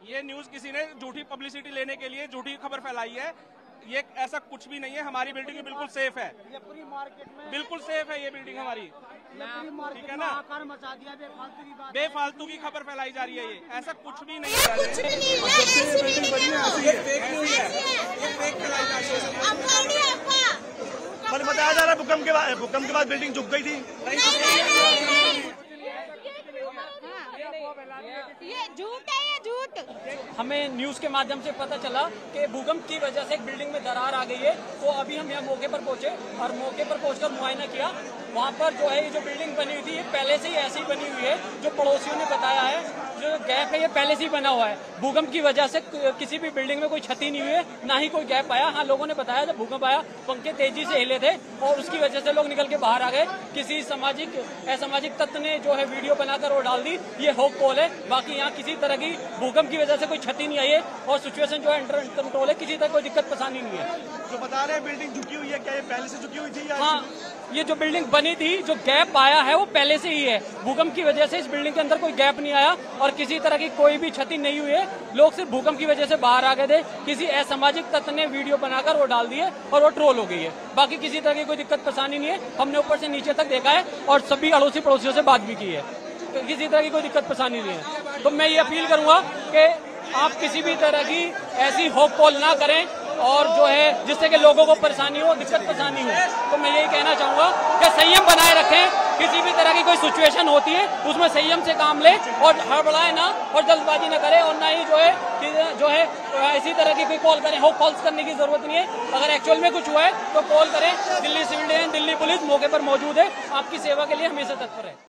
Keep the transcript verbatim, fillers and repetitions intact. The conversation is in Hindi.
ये न्यूज किसी ने झूठी पब्लिसिटी लेने के लिए झूठी खबर फैलाई है। ये ऐसा कुछ भी नहीं है। हमारी बिल्डिंग बिल्कुल सेफ है, ये पूरी मार्केट में बिल्कुल सेफ है ये बिल्डिंग हमारी, ठीक है ना। मचा दिया बेफालतू की बात, बेफालतू की खबर फैलाई जा रही है। ये ऐसा कुछ भी नहीं है। पर बताया जा रहा है भूकंप के बाद भूकंप के बाद बिल्डिंग झुक गई थी। ये झूठ है, ये झूठ। हमें न्यूज के माध्यम से पता चला कि भूकंप की वजह से एक बिल्डिंग में दरार आ गई है। तो अभी हम यहाँ मौके पर पहुंचे और मौके पर पहुंचकर मुआयना किया। वहाँ पर जो है ये जो बिल्डिंग बनी हुई थी ये पहले से ही ऐसी बनी हुई है। जो पड़ोसियों ने बताया है, जो गैप है ये पहले से ही बना हुआ है। भूकंप की वजह से किसी भी बिल्डिंग में कोई क्षति नहीं हुई है, ना ही कोई गैप आया। हाँ, लोगों ने बताया जब भूकंप आया पंखे तेजी से हिले थे और उसकी वजह से लोग निकल के बाहर आ गए। किसी सामाजिक असामाजिक तत्व ने जो है वीडियो बनाकर वो डाल दी, ये होक कॉल है। बाकी यहाँ किसी तरह की भूकंप की वजह से कोई क्षति नहीं आई है और सिचुएशन जो है अंडर कंट्रोल है। किसी तरह कोई दिक्कत परेशानी नहीं है। जो बता रहे हैं बिल्डिंग झुकी हुई है, क्या ये पहले से झुकी हुई थी या? हाँ, ये जो बिल्डिंग बनी थी, जो गैप आया है वो पहले से ही है। भूकंप की वजह से इस बिल्डिंग के अंदर कोई गैप नहीं आया और किसी तरह की कोई भी क्षति नहीं हुई है। लोग सिर्फ भूकंप की वजह से बाहर आ गए थे। किसी असामाजिक तत्व ने वीडियो बनाकर वो डाल दिए और वो ट्रोल हो गई है। बाकी किसी तरह की कोई दिक्कत परेशानी नहीं है। हमने ऊपर से नीचे तक देखा है और सभी अड़ोसी पड़ोसियों से बात भी की है। तो किसी तरह की कोई दिक्कत परेशानी नहीं है। तो मैं ये अपील करूंगा कि आप किसी भी तरह की ऐसी होप कॉल ना करें और जो है जिससे कि लोगों को परेशानी हो, दिक्कत परेशानी हो। तो मैं यही कहना चाहूंगा कि संयम बनाए रखें। किसी भी तरह की कोई सिचुएशन होती है उसमें संयम से काम ले और हड़बड़ाए ना और जल्दबाजी ना करे और ना ही जो है जो है इसी तरह की कोई कॉल करें। होप कॉल्स करने की जरूरत नहीं है। अगर एक्चुअल में कुछ हुआ है तो कॉल करें। Delhi civil defence, Delhi police मौके पर मौजूद है, आपकी सेवा के लिए हमेशा तत्पर है।